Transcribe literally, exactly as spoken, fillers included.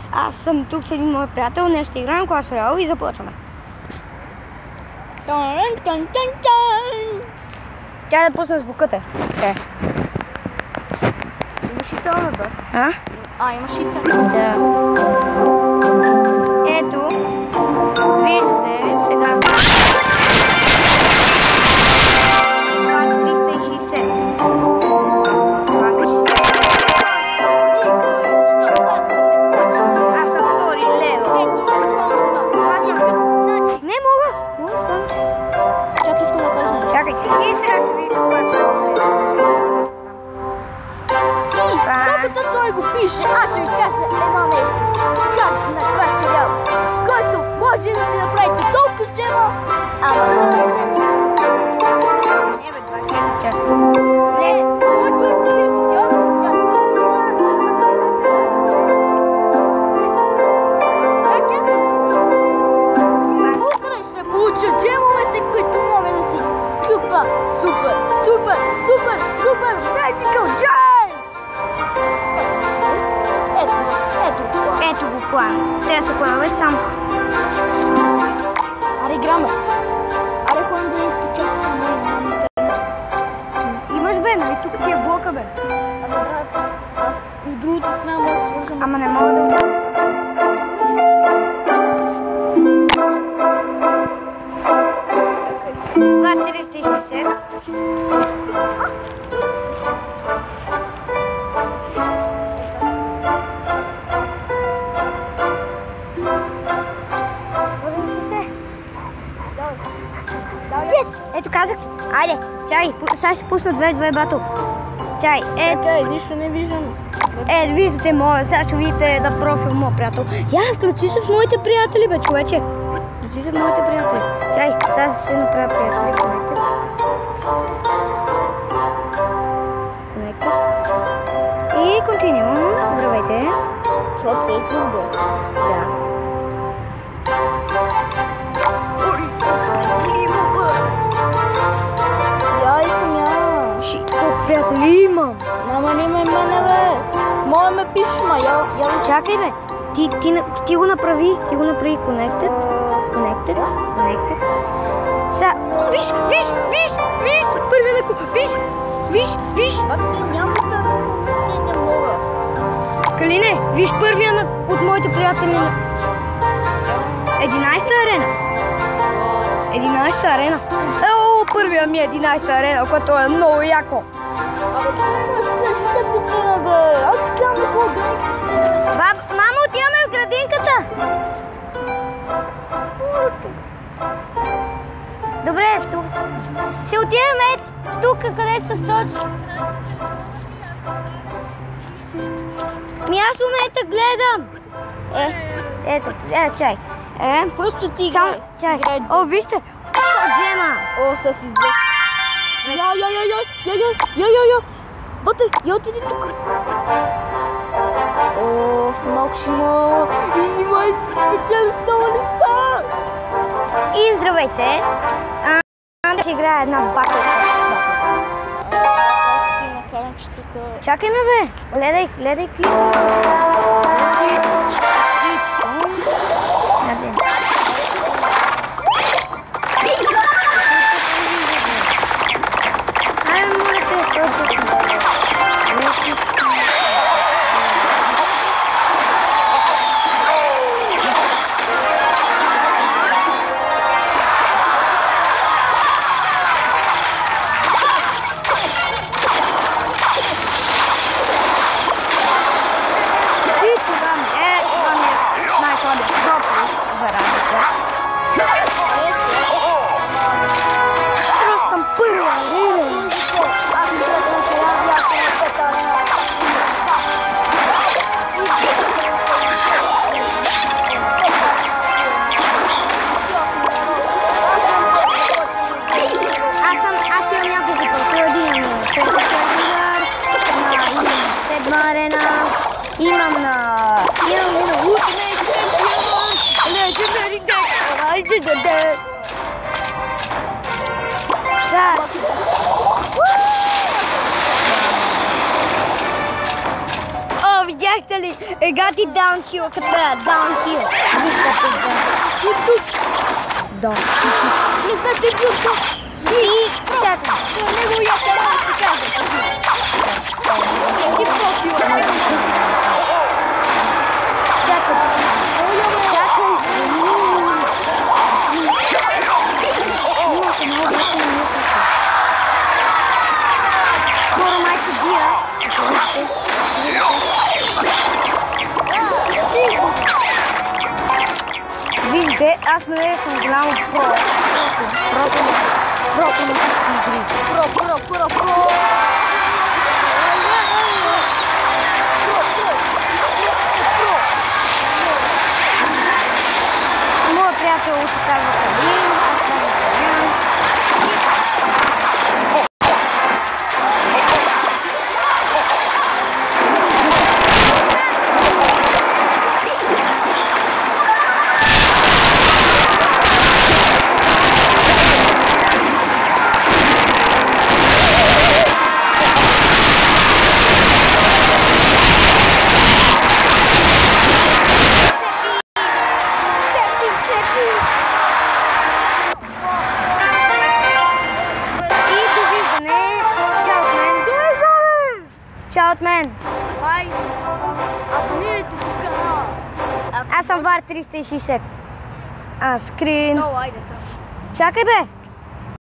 Аз съм тук с един мой приятел, днес ще играем Clash Royale и започваме. Тя да пусне звуката. Е. Имаш и това, бе? А? А, имаш и това. Да. Ето, виждате, сега триста и шейсет. Аз съм втори левел. Не мога! Чакай, искам да кажа нещо. Чакай, и сега ще видите какво е правилно. Докато той го пише, аз ще ви кажа едно нещо. Хард на Clash Royale, който може да си направите толкова с джема, ама много джема. Не бе, двадесет и четири часа. Не, който е четиридесет и осем часа. Утре ще получа джемовете, които мога да си купа. Супер, супер, супер, супер, magical gems! Ето, ето го. Ето го план. Те са плановете само. Аре, играме. Аре, ходим да никакъв част на моите. Имаш бе, нали тук ти е блока бе. Абе, брат, аз от другата страна мога да сложим. Ама не мога да го... Това е триста и шейсет. Свързали си се. Yes! Ето казах. Айде, чай, сега ще пусна две-две батъл. Чай, ето. Чакай, нищо не виждам. Е, виждате моя, сега ще видите на профил моя приятел. Я, включи се в моите приятели, бе, човече. Включи се в моите приятели. Чай, сега ще направя приятели. Connected. Connected. И continue. Здравейте. Това е трудно. Да. Ой, приятели има, бе. Я искам я. Шит, колко приятели имам. Няма не ме мене, бе. Моя ме пишеш, ма. Я, я. Чакай, бе. Ти, ти, ти го направи. Ти го направи. Connected. Connected. Connected. Сега. Виж, виж, виж, виж. Първия на ко... Виж, виж, виж. А те няма да. Те не мога. Калине, виж първия на... от моите приятели на... единадесета арена. единадесета арена. Ео, първия ми е единадесета арена, което е много яко. Абе, че не ме слушате потина, бе. Аз така не мога градинката. Баб, мамо, отиваме в градинката. Добре, тук. Ще отидем е тук, където са сточи. Ми аз в момента гледам. Е, ето, е, чай. Е, Просто ти само, играй. чай. Играй. О, вижте, сто джема. О, с извест. Я, я, я, я, я, я, я, я, я. Бате, я отиди тук. О, още малко ще има. И ще има и си спечели с много неща. И здравейте. А, ще играя една батълка. Аз ти накарам, че тук... Чакай ме, бе. Гледай, гледай клипа. Айде, моля те, стой тук. И това ми е, това ми е най-слабия профил за работа. Просто съм първа, рилен. Аз не гледам, че я бях на пета арена. Аз съм, аз имам няколко профила. Един имам на пета сервер, на имам седма арена, имам на... Имам и на Ultimate Champion, Legendary Deck, Legendary Deck. Сега... О, видя Видяхте ли? Ега ти даунхил, като е даунхил. Да. Не знаете ли то? И чакай. Това него я трябва да се каже. Ти профила. Чакай. Чакай. Имате много бързо минута. Скоро май ще бия. Вижте, аз не съм голямо про. Прото на прото на всички игри. Про, про, про, про. Моят приятел се казва Калин, аз казвам Калин. Чао от мен! Бай! Абонирайте се в канала! Аз съм Вар триста и шейсет. А, скрин. Долу, айде, там. Чакай бе!